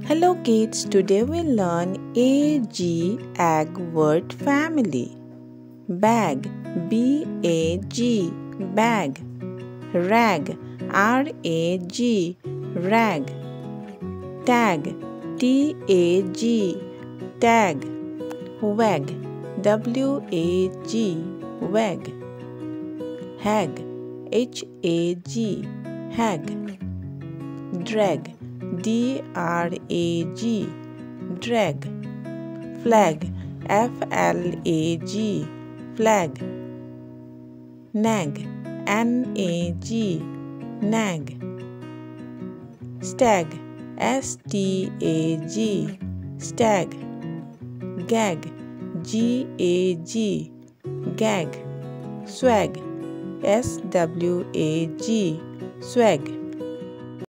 Hello kids, today we'll learn A-G egg word family. Bag, B-A-G, bag. Rag, R-A-G, rag. Tag, T-A-G, tag. Wag, W-A-G, wag. Hag, H-A-G, hag. Drag, D-R-A-G, drag. Flag, F-L-A-G, flag. Nag, N-A-G, nag. Stag, S-T-A-G, stag. Gag, G-A-G, gag. Swag, S-W-A-G, swag.